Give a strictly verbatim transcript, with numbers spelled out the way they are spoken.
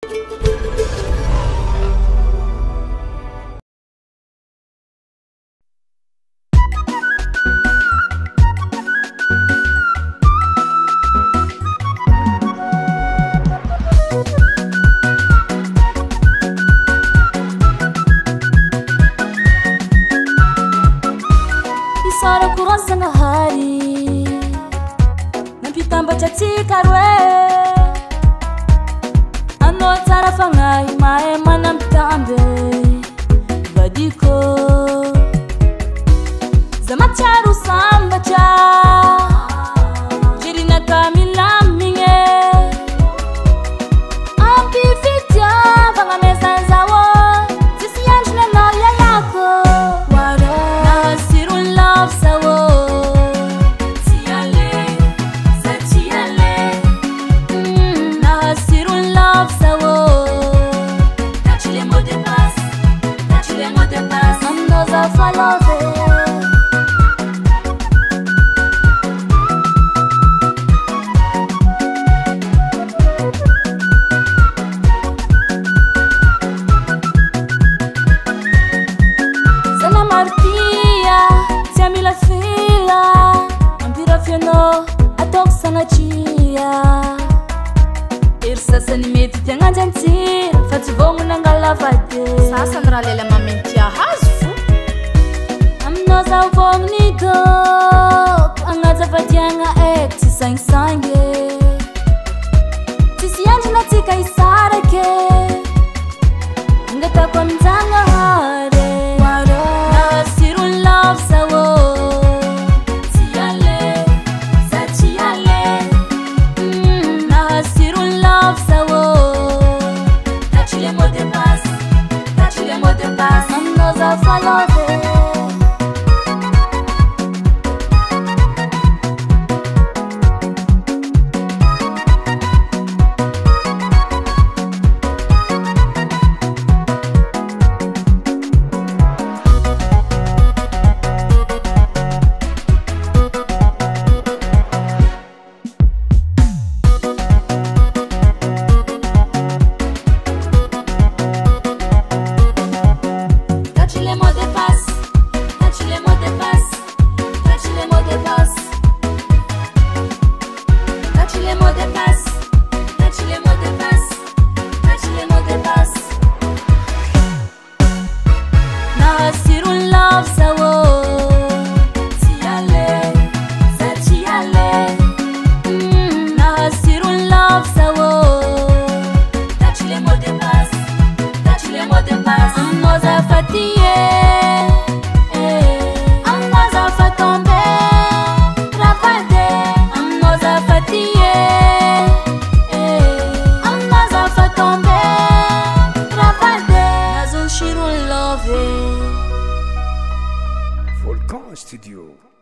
Isara kurasa na hari Nampitamba chatika rwe Ano tara fangai mae manampitambe Vadiko Zamacharu samba cha Jirina kamila minge Ampi fitya vanga mesa zawo Zisi yanjne no ya yako Follow Sana martia, siami la fila Ambira fiano, atok sana chia Irsa sani meti tianga jantir Fati vongu nangala fate Sasa nralela mamentia hazu Noza vomnido Angaza vadianga ek Tisang sange Tisi yanji na tika isarake Ngata kwa mtanga hare Na siru love sawo Tiale Zatiale Na siru love sawo Tachile mo de pas Tachile mo de pas Noza falove Volcan Studio.